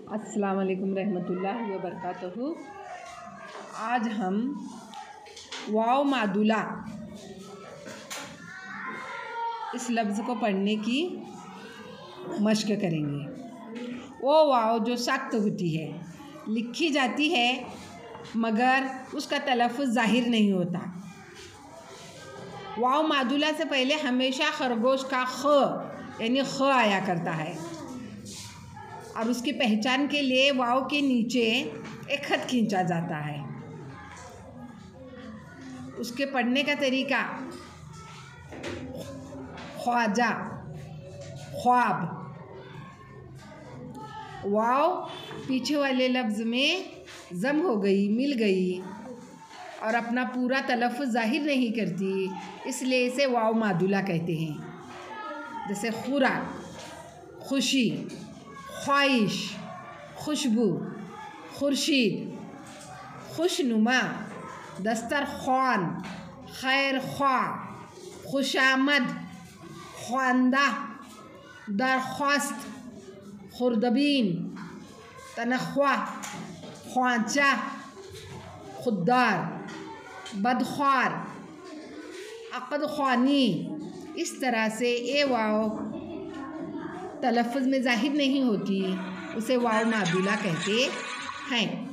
अस्सलाम वालेकुम रहमतुल्लाहि व बरकातहू। आज हम वाव मादुला इस लफ्ज़ को पढ़ने की मश्क करेंगे। वो वाव जो सख्त होती है, लिखी जाती है मगर उसका तलफ़्फ़ुज़ ज़ाहिर नहीं होता। वाव मादुला से पहले हमेशा खरगोश का ख यानी ख आया करता है और उसकी पहचान के लिए वाव के नीचे एक खत खींचा जाता है। उसके पढ़ने का तरीका ख्वाजा, ख्वाब। वाव पीछे वाले लफ्ज़ में ज़म हो गई, मिल गई और अपना पूरा तलफ़्फ़ुज़ ज़ाहिर नहीं करती, इसलिए इसे वाव मादुला कहते हैं। जैसे खुराक, खुशी, ख्वाहिश, खुशबू, खुर्शीद, खुशनुमा, दस्तरख्वान, खैर ख्वाह, खुशामद, ख्वांदा, दरख्वास्त, खुर्दबीन, तनख्वाह, ख्वांचा, खुद्दार, बदख्वार, अक़दख्वानी। इस तरह से ए वाव तलफ़्फ़ुज़ में ज़ाहिर नहीं होती, उसे वाव मादुला कहते हैं।